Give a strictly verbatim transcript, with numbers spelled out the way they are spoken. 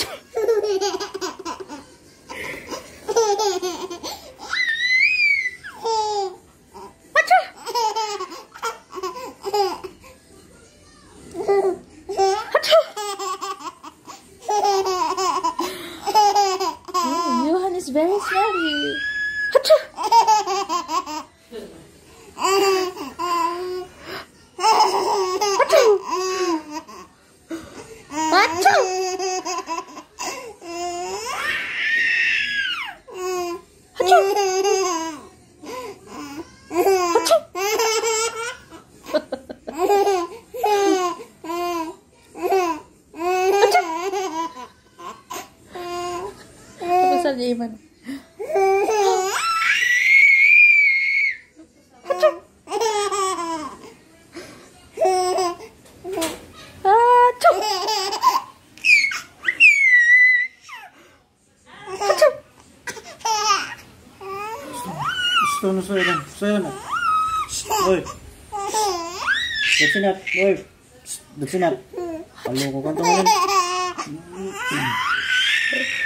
Johan is very smelly. Apa saja Iman? Stå nu, säger den. Säger den. Oj. Bersinat. Oj. Bersinat. Halo, kau kan teman.